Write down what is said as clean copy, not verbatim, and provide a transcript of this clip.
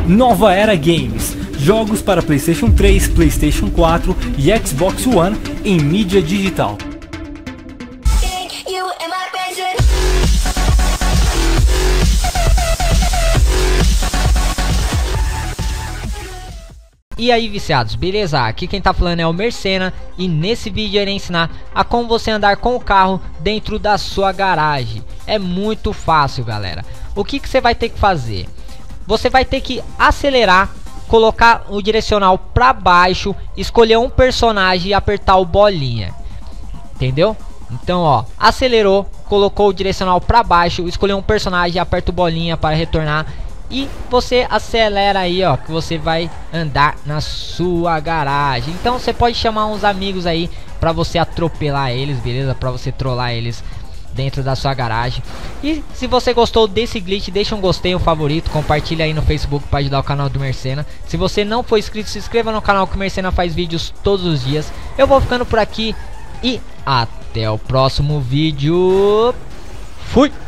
Nova Era Games, jogos para PlayStation 3, PlayStation 4 e Xbox One em mídia digital. E aí, viciados, beleza? Aqui quem tá falando é o Mercena e nesse vídeo eu irei ensinar a como você andar com o carro dentro da sua garagem. É muito fácil, galera. O que você vai ter que fazer? Você vai ter que acelerar, colocar o direcional para baixo, escolher um personagem e apertar o bolinha. Entendeu? Então, ó, acelerou, colocou o direcional para baixo, escolheu um personagem e aperta o bolinha para retornar. E você acelera aí, ó, que você vai andar na sua garagem. Então você pode chamar uns amigos aí pra você atropelar eles, beleza? Pra você trollar eles dentro da sua garagem. E se você gostou desse glitch, deixa um gostei, um favorito, compartilha aí no Facebook pra ajudar o canal do Mercena. Se você não for inscrito, se inscreva no canal que o Mercena faz vídeos todos os dias. Eu vou ficando por aqui e até o próximo vídeo. Fui!